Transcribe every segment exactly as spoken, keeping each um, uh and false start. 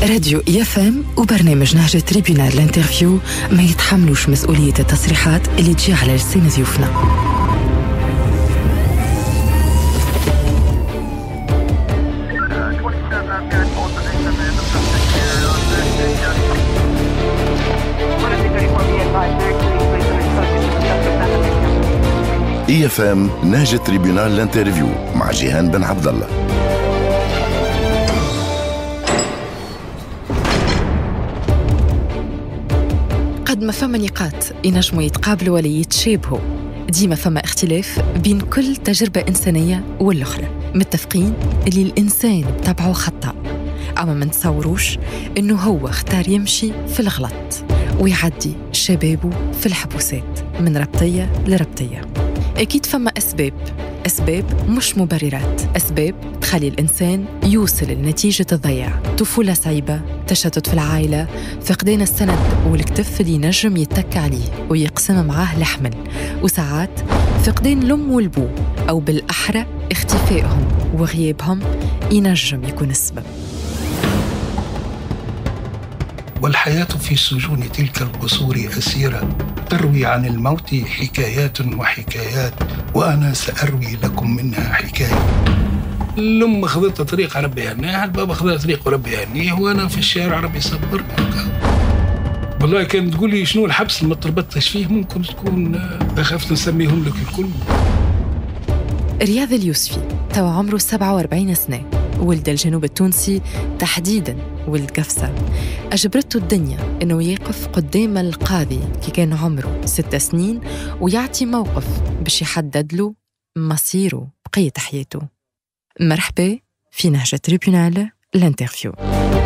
راديو إيفام وبرنامج نهج تريبيونال الانترفيو ما يتحملوش مسؤولية التصريحات اللي تجي على لسان ضيوفنا. إيفام نهج تريبيونال الانترفيو مع جيهان بن عبد الله. قد ما فما نقاط ينجموا يتقابلوا ولا يتشابهوا، ديما فما اختلاف بين كل تجربة إنسانية والأخرى. متفقين اللي الإنسان بطبعه خطأ، أما ما نتصوروش إنه هو اختار يمشي في الغلط ويعدي شبابه في الحبوسات من ربطية لربطية. أكيد فما أسباب أسباب مش مبررات، أسباب تخلي الإنسان يوصل لنتيجة الضياع. طفولة صعيبة، تشتت في العائلة، فقدان السند والكتف اللي ينجم يتك عليه ويقسم معاه الحمل، وساعات فقدان الأم والبو، أو بالأحرى اختفائهم وغيابهم ينجم يكون السبب. والحياة في سجون تلك القصور أسيرة، تروي عن الموت حكايات وحكايات، وأنا سأروي لكم منها حكاية. الأم خذت طريق ربي يهنيها، البابا أخذت طريق ربي يهنيه، وأنا في الشارع ربي يصبرني. والله كان تقولي شنو الحبس اللي ما تربطتش فيه، ممكن تكون أخافت نسميهم لك الكل. رياض اليوسفي توا عمره سبعة وأربعين سنة، ولد الجنوب التونسي تحديداً ولد قفصة. أجبرته الدنيا إنه يقف قدام القاضي كي كان عمره ست سنين ويعطي موقف باش يحدد له مصيره بقية حياته. مرحبا في نهج تريبيونال الانترفيو.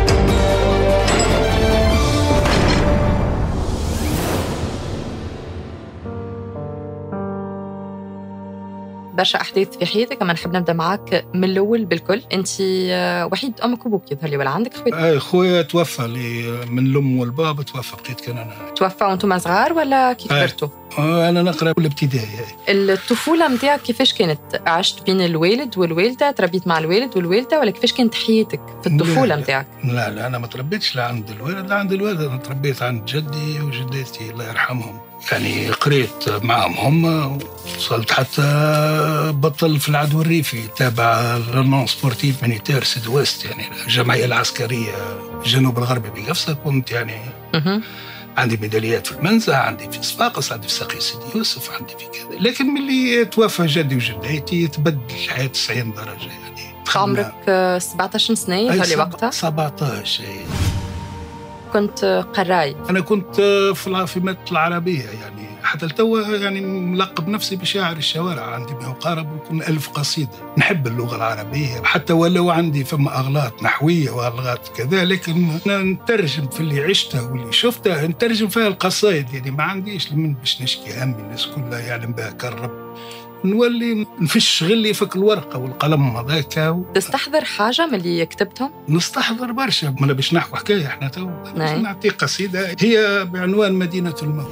برشا أحداث في حياتك، أما نحب نبدأ معاك من الأول بالكل. أنت وحيد أمك وأبوك يظهر لي، ولا عندك خوات؟ أي خويا توفى لي من الأم والبابا، توفى بقيت كان أنا. توفى وأنتم صغار ولا كي كبرتوا؟ أنا نقرأ الابتدائي. الطفولة متاعك كيفاش كانت؟ عشت بين الوالد والوالدة، تربيت مع الوالد والوالدة، ولا كيفاش كانت حياتك في الطفولة متاعك؟ لا لا أنا ما تربيتش لا عند الوالد لا عند الوالد، أنا تربيت عند جدي وجدتي الله يرحمهم. يعني قريت معهم هم، وصلت حتى بطل في العدو الريفي تابع للنون سبورتيف مينيتير سيد ويست، يعني الجمعية العسكرية الجنوب الغربي بقفصة. كنت يعني عندي ميداليات في المنزه، عندي في صفاقس، عندي في ساقي سيدي يوسف، عندي في كذا. لكن ملي توفى جدي وجدتي تبدل الحياة تسعين درجة. يعني عمرك سبعطاش سنة هذه وقتها؟ سبعطاش. كنت قراي. أنا كنت في في مادة العربية، يعني حتى التو يعني ملقب نفسي بشاعر الشوارع. عندي ما يقارب يكون ألف قصيدة. نحب اللغة العربية، حتى ولو عندي فما أغلاط نحوية وأغلاط كذا، لكن أنا نترجم في اللي عشته واللي شفته، نترجم فيها القصائد. يعني ما عنديش من باش نشكي همي، الناس كلها يعلم بها كالرب. نولي نفش غلي فك الورقة والقلم هذاك. و... تستحضر حاجة من اللي كتبتهم؟ نستحضر برشا. ما باش نحكوا حكاية احنا تو نعطي قصيدة هي بعنوان مدينة الموت.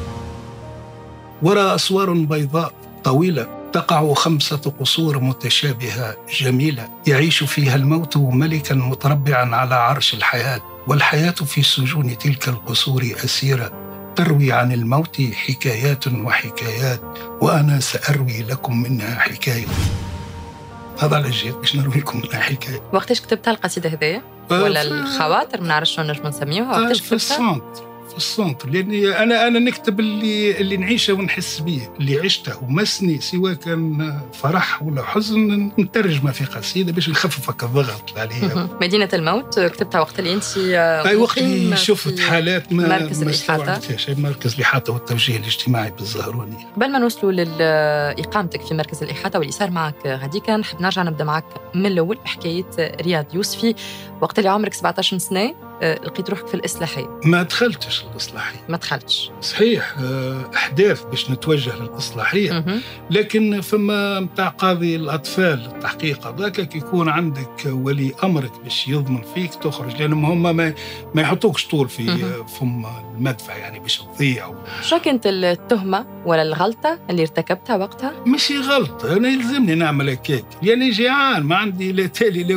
وراء أسوار بيضاء طويلة تقع خمسة قصور متشابهة جميلة، يعيش فيها الموت ملكا متربعا على عرش الحياة، والحياة في سجون تلك القصور أسيرة، تروي عن الموت حكايات وحكايات، وأنا سأروي لكم منها حكاية. هذا على الجيد باش نروي لكم منها حكاية. وقتاش كتبتها القصيدة هذه؟ ولا الخواطر ما نعرفش شنو نجم نسميوها؟ وقتاش كتبتها؟ في السونت في السونت لأني أنا أنا نكتب اللي اللي نعيشه ونحس به، اللي عشته ومسني، سواء كان فرح ولا حزن، نترجمه في قصيدة باش نخففك الضغط عليها. مدينة الموت كتبتها وقت اللي أنت أي وقت اللي شفت حالات ما مركز الإحاطة مركز الإحاطة والتوجيه الاجتماعي بالزهروني. قبل ما نوصلوا لإقامتك في مركز الإحاطة واللي صار معك غاديك، نحب نرجع نبدأ معك من الأول بحكاية رياض يوسفي. وقت اللي عمرك سبعطاش سنة لقيت روحك في الإصلاحية. ما دخلتش الإصلاحية. ما دخلتش صحيح، أحداث باش نتوجه للإصلاحية، لكن فما متاع قاضي الأطفال التحقيق هذاك يكون عندك ولي أمرك باش يضمن فيك تخرج، لأنهم هم ما, ما يحطوكش طول في فم المدفع يعني باش تضيع. شو كانت التهمة ولا الغلطة اللي ارتكبتها وقتها؟ مش غلطة، أنا يلزمني نعمل هكاك، يعني جيعان ما عندي لا تالي لا والي.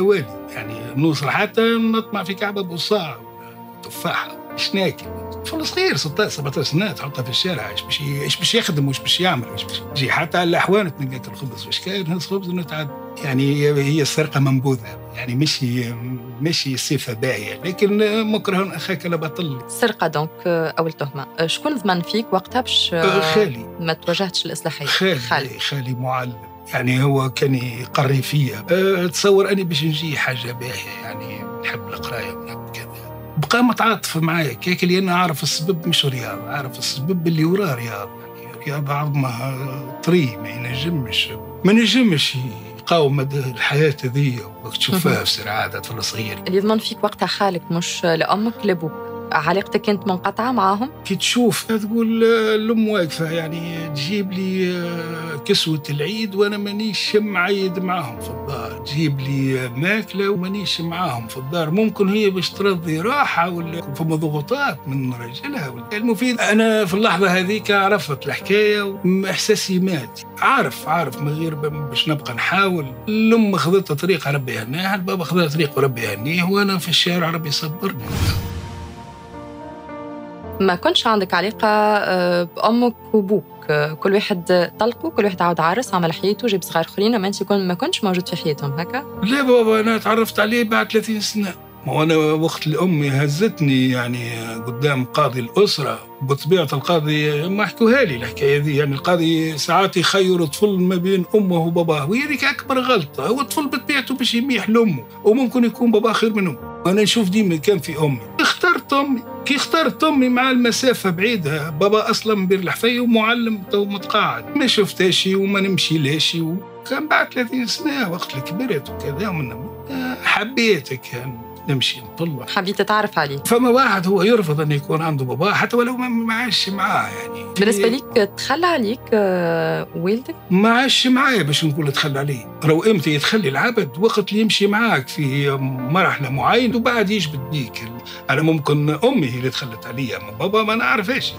يعني نوصل حتى نطمع في كعبة بصاع تفاحة مش ناكل. طفل صغير ستة عشر سبعة عشر سنة تحطها في الشارع، ايش باش ايش باش يخدم وايش باش يعمل ايش باش يجي حتى على الاحوان تنقيت الخبز واش كاين هذا الخبز انه تعد. يعني هي السرقة منبوذة، يعني مش مش صفة باهية، لكن مكره اخاك لا بطل. السرقة دونك اول تهمة، شكون ضمن فيك وقتها باش خالي ما تواجهتش الإصلاحية؟ خالي خالي, خالي معلم، يعني هو كان يقري فيا. أه تصور أني باش نجي حاجة باهية، يعني نحب القراية ونحب كذا، بقى متعاطف معايا كيك اللي أنا عارف السبب مش رياض، عارف السبب اللي وراه رياض. يعني رياض عظمها طري ما ينجمش ما ينجمش يقاوم الحياة ذي وتشوفها في سرعة طفل صغير. اللي يضمن فيك وقتها خالك مش لأمك لأبوك، علاقتك كانت منقطعة معاهم؟ كي تشوف تقول الأم واقفة يعني تجيب لي كسوة العيد وأنا مانيش معيد معاهم في الدار، تجيب لي ماكلة ومانيش معاهم في الدار. ممكن هي باش ترضي راحة ولا فما ضغوطات من رجلها. المفيد أنا في اللحظة هذيك عرفت الحكاية وإحساسي مات. عارف عارف من غير باش نبقى نحاول. الأم خذتها طريقة ربي يهنيها، البابا خذها طريقة ربي يهنيه، وأنا في الشارع ربي يصبرني. ما كنتش عندك علاقة بأمك وبوك، كل واحد طلقوا، كل واحد عاود عارس عمل حياته جيب صغار آخرين، ما أنت ما كنتش موجود في حياتهم هكا؟ لا بابا، أنا تعرفت عليه بعد ثلاثين سنة. وأنا وقت الأم هزتني يعني قدام قاضي الأسرة، بطبيعة القاضي ما حكوها لي الحكاية دي. يعني القاضي ساعات يخير طفل ما بين أمه وباباه، وهذيك أكبر غلطة. هو الطفل بطبيعته باش يميح لأمه، وممكن يكون باباه خير منه. أنا نشوف ديما كان في أمي، اخترت أمي. كي اخترت أمي مع المسافة بعيدة، بابا أصلا من بير الحفاية ومعلم تو متقاعد، ما شفتهاش وما نمشي لاش. وكان بعد ثلاثين سنة وقت اللي كبرت وكذا ومن حبيتك يعني نمشي نطلع. حبيت تعرف عليه. فما واحد هو يرفض أن يكون عنده بابا حتى ولو ما عاش معاه. يعني بالنسبة ليك تخلى عليك والدك؟ ما عاش معايا باش نقول تخلى عليه. لو إمتى يتخلي العبد وقت اللي يمشي معاك في مرحلة معينة وبعد يجبد بيك. أنا ممكن أمي هي اللي تخلت عليا، أما بابا ما نعرفش.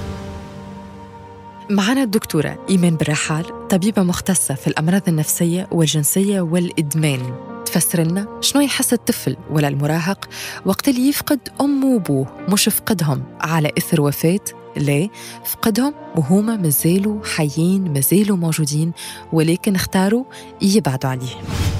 معنا الدكتورة إيمان بالرحال، طبيبة مختصة في الأمراض النفسية والجنسية والإدمان، تفسر لنا شنو يحس الطفل ولا المراهق وقت اللي يفقد أمه وأبوه. مش فقدهم على إثر وفاة، لا، فقدهم وهما مازالوا حيين مازالوا موجودين، ولكن اختاروا يبعدوا عليه.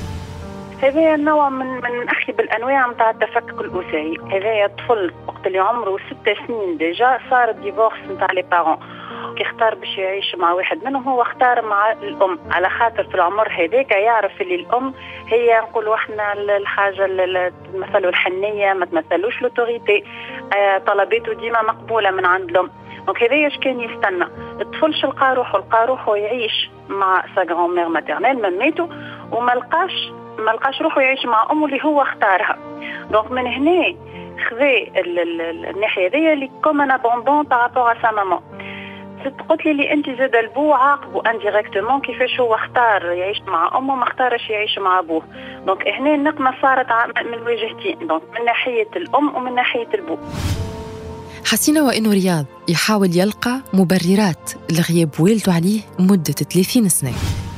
هذا نوع من من أخيب الأنواع متاع التفكك الأسري. هذا طفل وقت اللي عمره ست سنين ديجا صار الديفورس متاع لي بارون، كي اختار باش يعيش مع واحد منهم هو اختار مع الأم، على خاطر في العمر هذاك يعرف اللي الأم هي نقولوا احنا الحاجة اللي تمثلوا الحنية، ما تمثلوش لوتوريتي، طلباته ديما مقبولة من عند الأم. دونك هذا اش كان يستنى الطفل. شلقى روحه لقى روحه يعيش مع سا غران مير ماتيرنيل مميتو، وما لقاش ما لقاش روحه يعيش مع أمه اللي هو اختارها. دونك من هنا خذي الناحية هذه اللي كوم ان ابوندون بارابور ا سا مامان. قلت لي اللي انت زاد البو عاقبه انديريكتومون كيفاش هو اختار يعيش مع امه ما اختارش يعيش مع ابوه. دونك هنا النقمه صارت من الوجهتين، دونك من ناحيه الام ومن ناحيه البو. حسينا وانه رياض يحاول يلقى مبررات لغياب والده عليه مده ثلاثين سنه.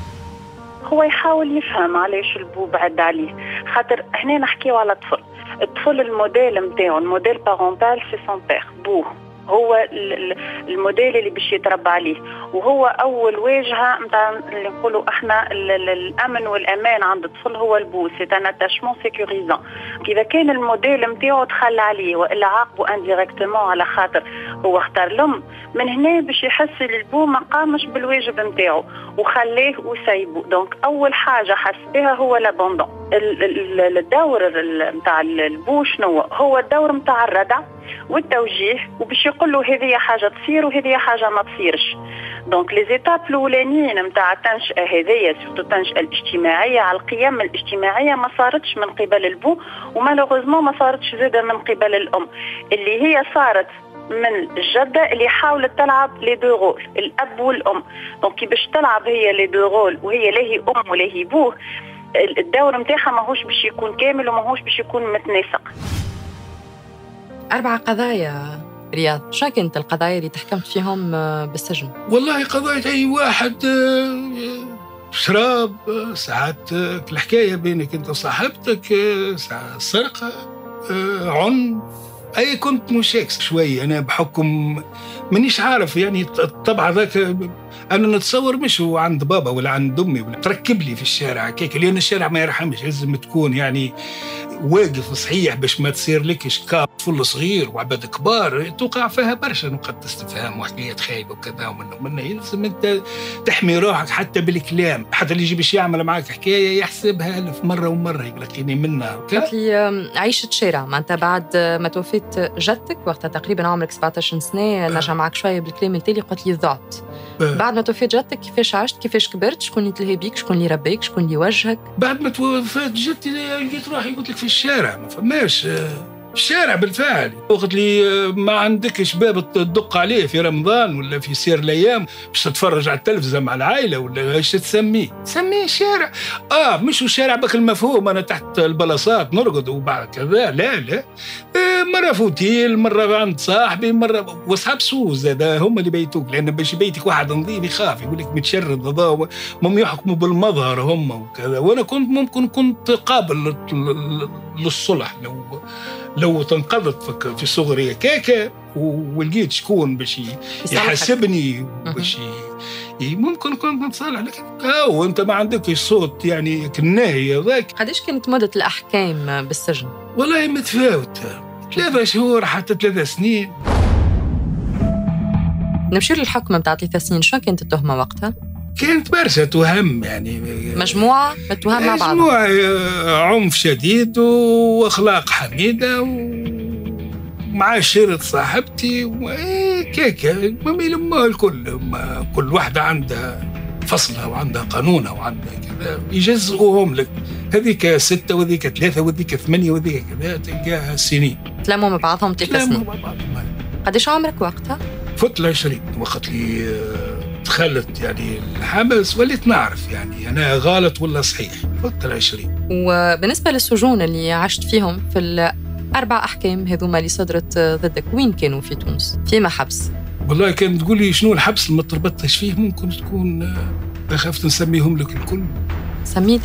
هو يحاول يفهم علاش البو بعد عليه، خاطر هنا نحكيو على طفل. الطفل الموديل نتاعو الموديل بارونتال سي سون بير، بوه هو الموديل اللي باش يتربى عليه، وهو اول واجهه نتاع اللي نقولوا احنا الامن والامان عند الطفل هو البو، سي ان اتاشمون سيكوريزون. اذا كان الموديل نتاعو تخلى عليه والا عاقبه انديريكتومون على خاطر هو اختار الام، من هنا باش يحس البو ما قامش بالواجب نتاعو وخليه وسايبه. دونك اول حاجه حس بها هو لابوندون. الدور نتاع البو شنو هو؟ الدور نتاع الردع والتوجيه، وباش يقول له هذه حاجه تصير وهذه حاجه ما تصيرش. دونك لي زيتاب الاولانيين نتاع التنشئه هذيا سورتو التنشئه الاجتماعيه على القيم الاجتماعيه ما صارتش من قبل البو، ومالوغوزمون ما صارتش زاده من قبل الام، اللي هي صارت من الجده اللي حاولت تلعب لي دو رول، الاب والام. دونك كي باش تلعب هي لي دو رول وهي لا هي ام ولا هي بوه، الدور نتاعها ماهوش باش يكون كامل وماهوش باش يكون متناسق. أربع قضايا رياض، شو كانت القضايا اللي تحكمت فيهم بالسجن؟ والله قضايا أي واحد شراب، ساعات الحكاية بينك أنت وصاحبتك، ساعات سرقة، عنف. أي كنت مشاكس شوية أنا بحكم منيش عارف يعني الطبع ذاك. أنا نتصور مش هو عند بابا ولا عند أمي ولا تركب لي في الشارع كيك، لأن الشارع ما يرحمش، لازم تكون يعني واقف صحيح باش ما تصير لكش كاب طفل صغير وعباد كبار توقع فيها برشا نقاط استفهام وحكايات خايبة وكذا ومنه ومنه. يلزم أنت تحمي روحك حتى بالكلام، حتى اللي يجي باش يعمل معك حكاية يحسبها ألف مرة ومرة يقلقيني منها. قلت لي عيشة شارع معناتها بعد ما توفيت جدتك وقتها تقريبا عمرك سبعطاش سنة، نرجع معك شوية بالكلام التالي. قلت لي ضعت بعد ما توفيت جدتك، كيفاش عشت؟ كيفاش كبرت؟ شكون اللي تلهي بيك؟ شكون اللي ربيك؟ شكون اللي وجهك؟ بعد ما توفيت جدتي لقيت روحي قلت لك في الشارع، ما فماش الشارع بالفعل. وقت لي ما عندكش باب تدق عليه في رمضان ولا في سير الايام باش تتفرج على التلفزه مع العائله ولا ايش تسميه تسميه شارع. اه مش الشارع بك المفهوم انا تحت البلاصات نرقد وبعد كذا، لا لا. آه مره فوتيل، مره عند صاحبي، مره واصحاب سوء زاد هم اللي بيتوك، لان باش بيتك واحد نظيف يخاف يقول لك متشرد هذا، هم يحكموا بالمظهر هم وكذا. وانا كنت ممكن كنت قابل للصلح لو لو تنقضت في صغري كيكه ولقيت شكون باش يحاسبني باش ممكن كنت نتصالح. لكن هاو انت ما عندكش صوت يعني كالناهي هذاك. قديش كانت مدة الأحكام بالسجن؟ والله متفاوتة، ثلاثة شهور حتى ثلاثة سنين. نمشي للحكم بتاع ثلاثة سنين، شو كانت التهمة وقتها؟ كانت برشا تهم يعني مجموعة التهم مع بعضها، مجموعة عنف شديد وأخلاق حميدة ومعاشرة صاحبتي وكيكة ملمها الكل. كل واحدة عندها فصلها وعندها قانونها وعندها كذا يجزئوهم لك، هذيك ستة وذيك ثلاثة وذيك ثمانية وذيك كذا، تلقاها سنين تلموا مع بعضهم ثلاث سنين. قديش عمرك وقتها؟ فت العشرين وقت لي دخلت يعني الحبس، وليت نعرف يعني أنا غلط ولا صحيح. فت العشرين. وبالنسبة للسجون اللي عشت فيهم في الأربع أحكام هذوما اللي صدرت ضدك، وين كانوا في تونس؟ فيما حبس؟ والله كان تقولي شنو الحبس اللي ما تربطتش فيه، ممكن تكون أخافت نسميهم لك الكل. سميت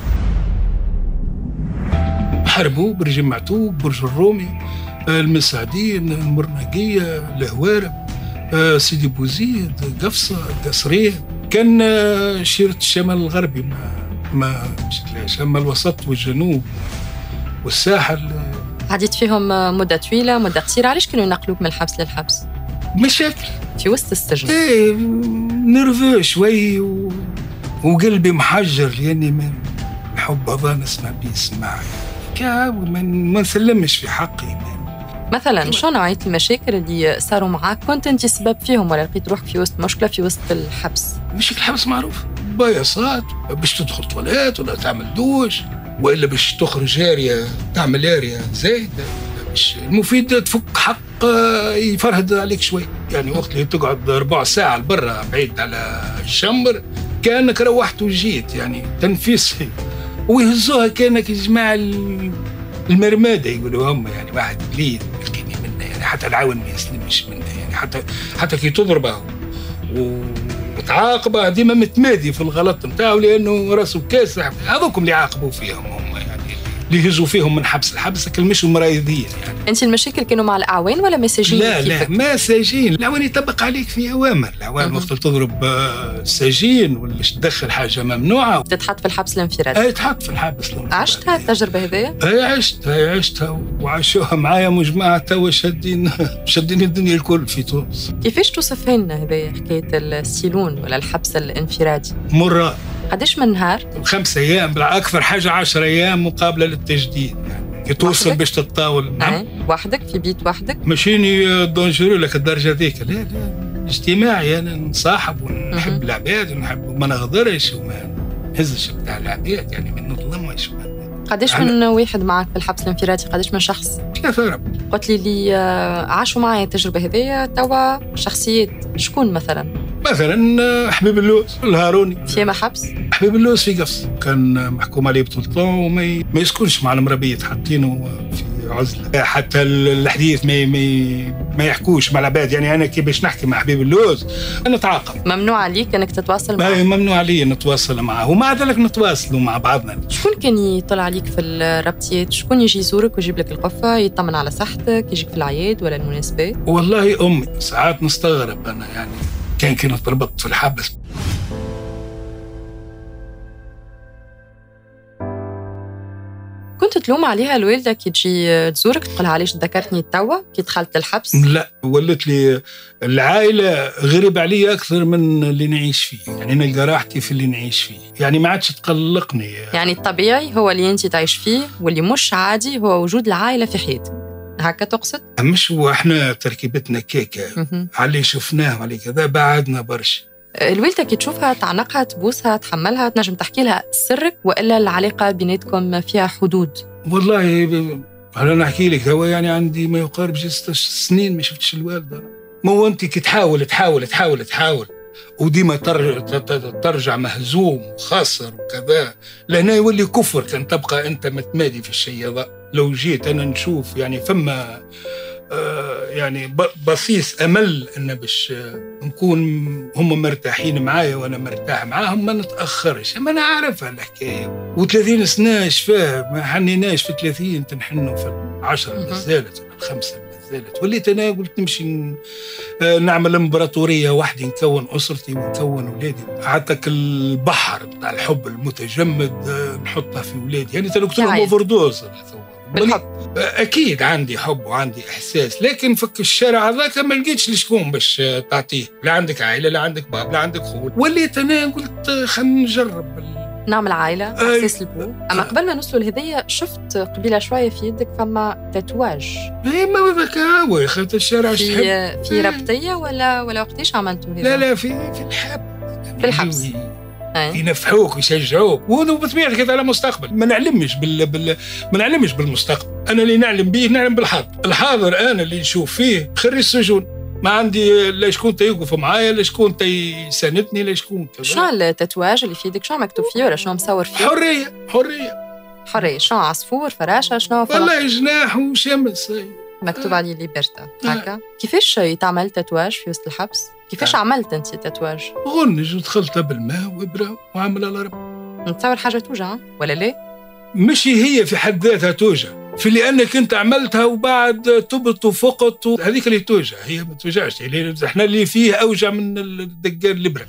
حربوا، برج معتوق، برج الرومي، المساعدين، المرنقية، الهوارب، سيدي بوزيد، قفصة، قصرين. كان شيرة الشمال الغربي ما ما مشيتلاش، أما الوسط والجنوب والساحل عديت فيهم مدة طويلة مدة قصيرة. علاش كانوا ينقلوك من الحبس للحبس؟ مشاكل في وسط السجن. ايه نرفو شوي و... وقلبي محجر لأني من الحب هذا نسمع بيسمع كا وما ما نسلمش في حقي. مثلا شو نوعية المشاكل اللي صاروا معاك كنت انت سبب فيهم ولا لقيت روحك في وسط مشكلة في وسط الحبس؟ مش الحبس معروف بايصات باش تدخل تواليت ولا تعمل دوش وإلا باش تخرج جارية تعمل اريا زايدة. مش المفيد تفك حق يفرهد عليك شوي يعني. وقت اللي تقعد ربع ساعة برا بعيد على الشمبر كأنك روحت وجيت يعني تنفيس، ويهزوها كأنك جماعة المرمادة يقولوا هم يعني واحد قليل ملكيني منه يعني، حتى العاون ما يسلمش منه يعني. حتى حتى كي تضربه وتعاقبه ديما متمادي في الغلط نتاعو لأنه راسه كاسح. هذوكم اللي عاقبوا فيهم هم يعني، اللي يهزوا فيهم من حبس الحبس كلمشوا مرايضين يعني. انت المشاكل كانوا مع الاعوان ولا مساجين؟ لا لا مساجين. الاعوان يطبق عليك في اوامر. الاعوان وقت تضرب سجين ولا تدخل حاجه ممنوعه تتحط في الحبس الانفرادي. اي تحط في الحبس الانفرادي. عشتها التجربه هذيا؟ اي عشت اي عشتها وعاشوها معايا مجموعه توا شادين شادين الدنيا الكل في تونس. كيفاش توصفها لنا هذيا حكايه السيلون ولا الحبس الانفرادي؟ مرة قديش من نهار؟ خمسة أيام، أكثر حاجة عشر أيام مقابلة للتجديد يعني. توصل باش تتطاول. نعم. وحدك في بيت وحدك؟ ماشيني دونجورو لك الدرجة ذيك. لا لا اجتماعي، أنا نصاحب ونحب العباد ونحب ما نغدرش وما نهزش بتاع العباد يعني، ما نظلمش. قديش من واحد معك في الحبس الانفرادي؟ قديش من شخص؟ ثلاثة رب. قلت لي اللي عاشوا معي التجربة هذيا توا شخصيات شكون مثلا؟ مثلا حبيب اللوز الهاروني فيما حبس؟ حبيب اللوز في قفص كان محكوم عليه بطولتان وما ما يسكنش مع المربية، حاطينه في عزلة، حتى الحديث ما ما يحكوش مع العباد. يعني أنا كي باش نحكي مع حبيب اللوز نتعاقب. ممنوع عليك أنك تتواصل معه؟ ممنوع علي نتواصل معه، ومع ذلك نتواصلوا مع بعضنا. شكون كان يطلع عليك في الربطيات؟ شكون يجي يزورك ويجيب لك القفة يطمن على صحتك، يجيك في العياد ولا المناسبات؟ والله أمي ساعات نستغرب أنا، يعني كان كنت ربطت في الحبس. كنت تلوم عليها الوالدة كي تجي تزورك تقولها علاش ذكرتني توا كي دخلت الحبس؟ لا، ولت لي العائلة غريب علي أكثر من اللي نعيش فيه. يعني نلقى راحتي في اللي نعيش فيه، يعني ما عادش تقلقني. يعني الطبيعي هو اللي أنت تعيش فيه، واللي مش عادي هو وجود العائلة في حياتك، هكا تقصد؟ مش هو احنا تركيبتنا كيكة علي شفناه علي كذا بعدنا برشا. الوالدة كي تشوفها تعنقها تبوسها تحملها تنجم تحكي لها سرك، وإلا العلاقة بيناتكم فيها حدود؟ والله أنا نحكي لك، هو يعني عندي ما يقارب ستة سنين ما شفتش الوالدة. ما هو أنت كي تحاول تحاول تحاول تحاول وديما ترجع مهزوم وخاسر وكذا، لهنا يولي كفر. كان تبقى أنت متمادي في الشيء هذا. لو جيت أنا نشوف يعني فما آه يعني بصيص أمل أن باش نكون هم مرتاحين معايا وأنا مرتاح معاهم ما نتأخرش. أما أنا عارفها الحكاية، وثلاثين سنة شفاه ما حنيناش في ثلاثين تنحنوا في العشرة نزالت ولا الخمسة نزالت. وليت أنا قلت نمشي نعمل إمبراطورية وحدي، نكون أسرتي ونكون ولادي. عندك البحر بتاع الحب المتجمد نحطها في ولادي، يعني تلقت لهم اوفردوز بالحب. أكيد عندي حب وعندي إحساس، لكن فك الشارع هذاك ما لقيتش لشكون باش تعطيه. لا عندك عائلة، لا عندك باب، لا عندك خول. وليت أنا قلت خلينا نجرب نعمل عائلة أساس البو. أما قبل ما نوصلوا لهذيا شفت قبيلة شوية في يدك فما تاتواج. إيه ما ذاك هو يا خالد الشارع في شحب. في ربطية ولا ولا وقتيش عملتوا هذا؟ لا لا في في الحب، في الحبس ينفحوك ويشجعوك. وهذا بطبيعة كذا على مستقبل. ما نعلمش بال... بال... ما نعلمش بالمستقبل. أنا اللي نعلم به نعلم بالحاضر. الحاضر أنا اللي نشوف فيه خري السجون. ما عندي لا شكون تيوقف معايا، لا شكون تيساندني، لا شكون كذا. شنو التاتواج اللي في يدك؟ شنو مكتوب فيه ولا شنو مصور فيه؟ حرية حرية حرية. شنو عصفور فراشة شنو؟ والله جناح وشمس مكتوب عليه ليبرتا هكا. كيفاش يتعمل تاتواج في وسط الحبس؟ كيفاش آه. عملت انت تاتواج؟ غنج ودخلت بالماء وابره وعمل على رب. نتصور حاجه توجع ولا لا؟ مش هي في حد ذاتها توجع، في اللي انك انت عملتها وبعد تبط وفقط هذيك اللي توجع. هي ما توجعش، يعني احنا اللي فيه اوجع من الدقان الابره.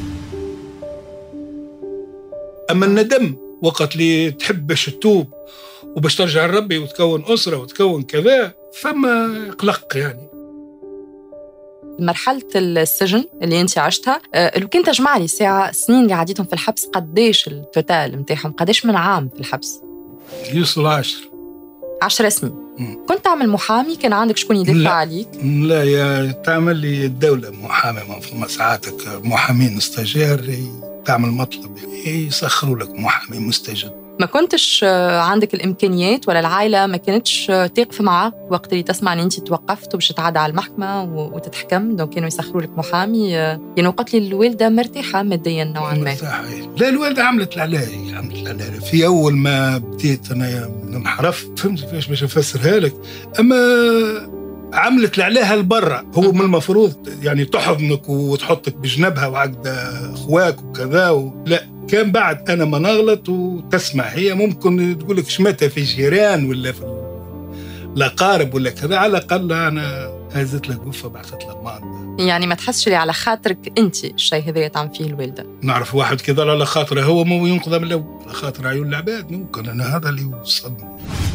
اما الندم وقت اللي تحب باش تتوب وباش ترجع لربي وتكون اسره وتكون كذا فما قلق. يعني مرحلة السجن اللي أنت عشتها، لو كنت تجمع لي ساعة سنين اللي عديتهم في الحبس قديش التوتال متاعهم؟ قديش من عام في الحبس؟ يوصل عشر عشر سنين. م. كنت تعمل محامي؟ كان عندك شكون يدافع عليك؟ لا، يا تعمل لي الدولة محامي. ما ساعاتك محامين استاجير تعمل مطلب يسخروا لك محامي مستجد. ما كنتش عندك الإمكانيات ولا العائلة ما كانتش تقف معك وقت اللي تسمع أن أنت توقفت وباش تعاد على المحكمة وتتحكم؟ دونك كانوا يسخروا لك محامي. يعني وقت لي الوالدة مرتاحة ماديا نوعا ما؟ لا، الوالدة عملت العلاهي عملت العلاهي في أول ما بديت أنا ننحرف. فهمت كيفاش باش نفسرها لك؟ أما عملت لعليها البرة. هو من المفروض يعني تحضنك وتحطك بجنبها وعقد أخواك وكذا و... لا، كان بعد أنا ما نغلط وتسمع هي ممكن تقولك شمتها في الجيران ولا في الأقارب ولا كذا، على الأقل أنا هزت لك قفة بعثت لك ماضي. يعني ما تحسش لي على خاطرك أنت الشيء هذا يتعم فيه الوالدة؟ نعرف واحد كذا على خاطره هو مو ينقذ من الأول، على خاطر عيون العباد. ممكن أنا هذا اللي وصلني.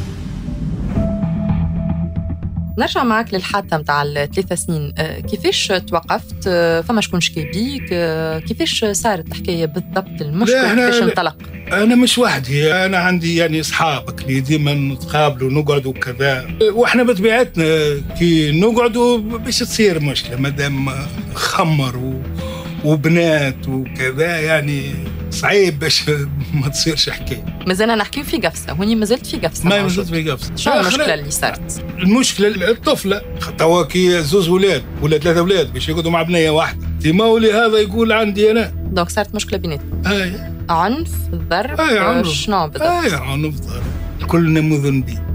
نرجع معك للحادثة متاع الثلاث سنين. كيفاش توقفت؟ فما شكون شكي بيك؟ كيفاش صارت الحكاية بالضبط؟ المشكلة كيفاش انطلق؟ أنا مش وحدي، أنا عندي يعني أصحابك اللي ديما نتقابلوا ونقعدوا وكذا. وإحنا بطبيعتنا كي نقعدوا باش تصير مشكلة مادام خمر و... وبنات وكذا، يعني صعيب باش ما تصيرش حكاية. مازلنا نحكي في قفصة، هوني مازلت في قفصة. ما مازلت في قفصة. شنو المشكلة اللي صارت؟ المشكلة الطفلة توا كي زوز ولاد ولا ثلاثة ولاد باش يقعدوا مع بنية واحدة، تيمولي هذا يقول عندي أنا. دونك صارت مشكلة بيناتهم. أي. عنف، ضرب، أي عنف. شنو بالضبط؟ أي عنف، ضرب، كلنا مذنبين.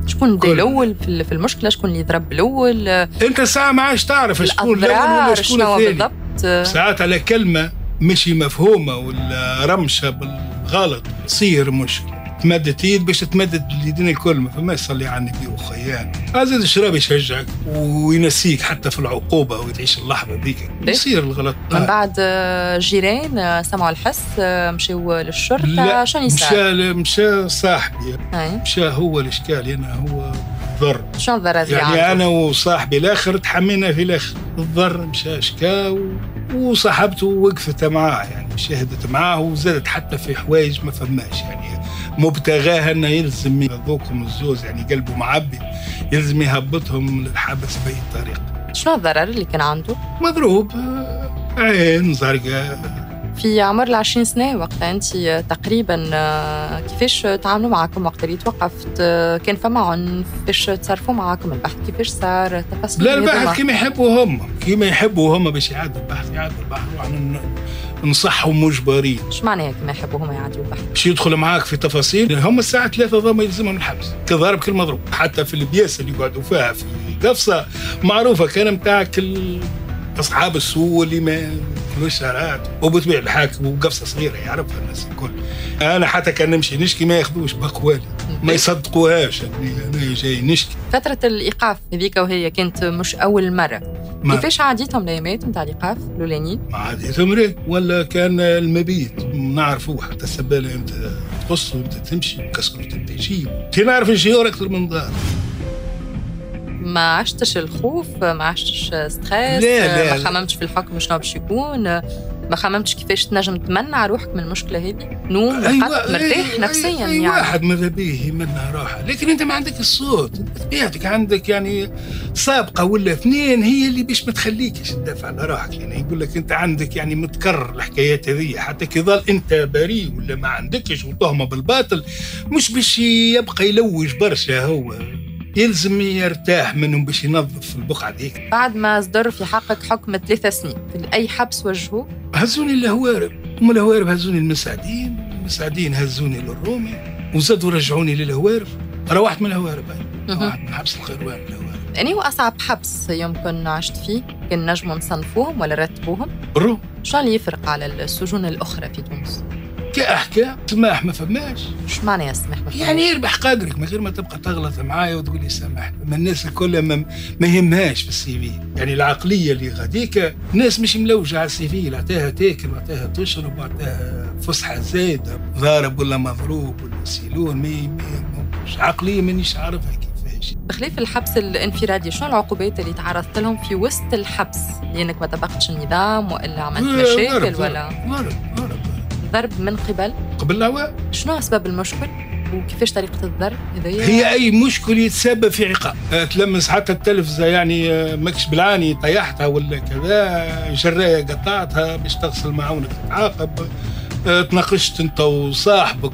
شكون بدا الاول في المشكله؟ شكون اللي ضرب الاول؟ انت ساعه ما عادش تعرف شكون الاول ولا شكون الثاني بالضبط. ساعات على كلمه مشي مفهومه ولا رمشه بالغلط يصير مشكله. تمدد ايد باش تمدد اليدين الكل، ما فماش صلي على النبي وخيان. عزيز الشراب يشجعك وينسيك حتى في العقوبه وتعيش اللحظه ذيك. يصير الغلط من بعد جيران سمعوا الحس مشيوا للشرطه. شنو يصير؟ مشى مشى صاحبي مشى هو الاشكال هنا هو ضر. شنو الضر يعني, يعني انا وصاحبي الاخر تحمينا في الاخر. الضر مشى شكا وصاحبته وقفت معاه، يعني شهدت معاه وزادت حتى في حوايج ما فماش، يعني مبتغاها انه يلزم يذوقهم الزوز، يعني قلبه معبي يلزم يهبطهم للحبس بأي طريقه. شنو الضرر اللي كان عنده؟ مضروب عين زرقاء في عمر العشرين سنة. وقتها أنت تقريبا كيفاش تعاملوا معكم وقت اللي توقفت؟ كان فما عنف؟ كيفاش تصرفوا معكم؟ البحث كيفاش صار؟ تفاصيل. لا البحث كيما يحبوا هم كيما يحبوا هم باش يعادوا البحث يعادوا البحث وعن نصحهم مجبرين. ايش معناها كيما يحبوا هم يعادوا البحث؟ باش يدخل معاك في تفاصيل. هم الساعة ثلاثة ضم يلزمهم الحبس كضارب كل مضروب. حتى في البياسة اللي يقعدوا فيها في قفصة معروفة كان متاع كل أصحاب السوق اللي ما كلوش شهرات وبتبيع الحاكم وقفصة صغيرة يعرفها الناس الكل. أنا حتى كان نمشي نشكي ما ياخذوش بقوالي، ما يصدقوهاش أنا جاي نشكي. فترة الإيقاف هذيك وهي كانت مش أول مرة. كيفاش عاديتهم الأيامات نتاع الإيقاف الأولانيين؟ ما عاديتهم ريت ولا كان المبيت نعرفوه حتى السبالة إمتى تقص وإمتى تمشي وكسكر وإمتى تجي. كي نعرف نشيور أكثر من دار. ما عشتش الخوف؟ ما عشتش ستريس؟ لا لا ما خممتش في الحكم شنو باش يكون؟ ما خممتش كيفاش تنجم تمنع روحك من المشكله هذه؟ نوم أيوة مرتاح أيوة نفسيا. أيوة يعني واحد ماذا به يمنع راحه، لكن انت ما عندك الصوت بطبيعتك، عندك يعني سابقه ولا اثنين هي اللي باش ما تخليكش تدافع على روحك. يعني يقول لك انت عندك يعني متكرر الحكايات هذه حتى كي ظل انت بريء ولا ما عندكش وتهمه بالباطل مش باش يبقى يلوج برشا، هو يلزم يرتاح منهم باش ينظف البقعة ديك. بعد ما اصدر في حقك حكم ثلاثة سنين في أي حبس وجهه؟ هزوني الهوارب، هم الهوارب هزوني المساعدين، المساعدين هزوني للرومي وزادوا رجعوني للهوارب. روحت من الهوارب، روحت من حبس القيروان الهوارب. يعني هو أصعب حبس يمكن عشت فيه؟ كان نجموا نصنفوهم ولا رتبوهم؟ الروم. شو اللي يفرق على السجون الأخرى في تونس؟ كأحكام سماح ما فماش. شو معنى سماح ما فماش؟ يعني يربح قدرك من غير ما تبقى تغلط معايا وتقول لي سامحني. ما الناس الكل ما, ما يهمهاش في السي في، يعني العقليه اللي غاديك ناس مش ملوجه على السي في، عطاها تاكل وعطاها تشرب وعطاها فسحه زايده ضارب ولا مضروب ولا سيلون، ما مش عقليه مانيش عارفها كيفاش. بخلاف الحبس الانفرادي شنو العقوبات اللي تعرضت لهم في وسط الحبس؟ لانك ما طبقتش النظام والا عملت مشاكل ولا ضرب ضرب ضرب من قبل قبل العوام؟ شنو أسباب المشكل وكيفاش طريقة الضرب؟ هي أي مشكل يتسبب في عقاب. تلمس حتى التلفزة يعني ماكش بالعاني طيحتها ولا كذا، جراية قطعتها باش تغسل معونك تتعاقب، تناقشت أنت وصاحبك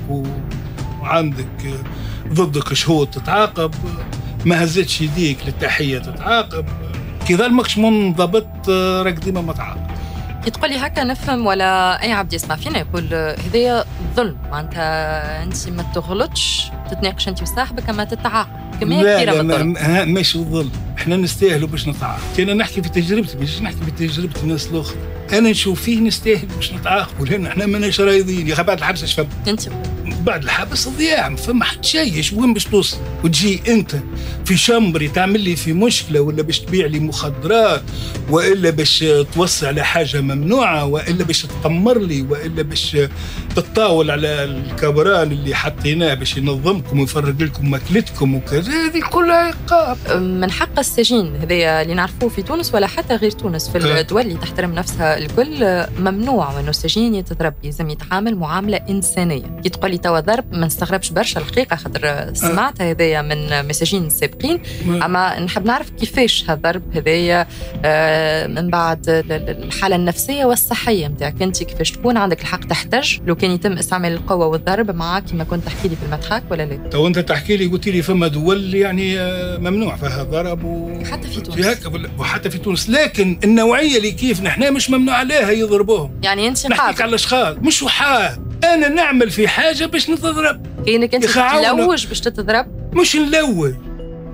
وعندك ضدك شهود تتعاقب، ما هزتش يديك للتحية تتعاقب، كي ظل ماكش منضبط راك ديما متعاقب. تقول لي هكا نفهم ولا اي عبد يسمع فينا يقول هذايا ظلم، معناتها انت ما تغلطش تتناقش انت وصاحبك اما تتعاقب كمية كثيره من الظلم. لا ماشي ظلم، احنا نستاهلوا باش نتعاقب. انا نحكي في تجربتي مش نحكي في تجربه الناس الاخرى، انا نشوف فيه نستاهل باش نتعاقبوا لان احنا ماناش رايضين. يا اخي بعد الحبس اش فهم انت؟ بعد الحبس ضياع، ما فما حد شيء. وين باش توصل وتجي انت في شمبري تعمل لي في مشكله ولا باش تبيع لي مخدرات والا باش توسع على حاجه ممنوعه والا باش تقمر لي والا باش تتطاول على الكبران اللي حطيناه باش ينظمكم ويفرق لكم ماكلتكم وكذا. هذه كلها عقاب. من حق السجين هذايا اللي نعرفوه في تونس ولا حتى غير تونس، في الدول اللي تحترم نفسها الكل ممنوع انه السجين يتضرب، لازم يتعامل معامله انسانيه. كي تقول لي توا ضرب ما نستغربش برشا الحقيقه، خاطر سمعت هذايا من مساجين السابقين، اما نحب نعرف كيفاش هالضرب هذايا من بعد الحاله النفسيه والصحيه نتاعك انت، كيفاش تكون عندك الحق تحتج لو كان يتم استعمال القوه والضرب معك كما كنت تحكي لي في المدحك ولا لا؟ تو انت تحكي لي قلت لي فما دول يعني ممنوع فيها ضرب و... حتى في تونس وحتى في تونس، لكن النوعيه اللي كيف نحن مش ممنوع عليها يضربوهم. يعني انت نحكيك على الاشخاص مش وحاد، انا نعمل في حاجه باش نتضرب. كأنك انت تلوج باش تتضرب؟ مش نلوج،